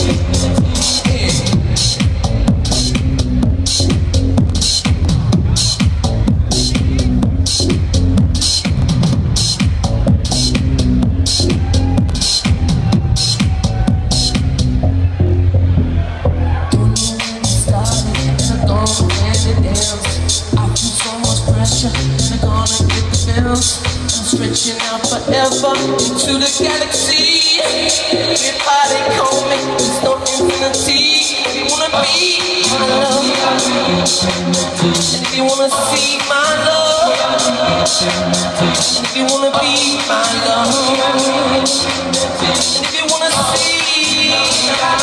I'm stretching out forever into the galaxy. Everybody call me, there's no infinity. If you wanna be my love, if you wanna see my love, if you wanna be my love, if you wanna see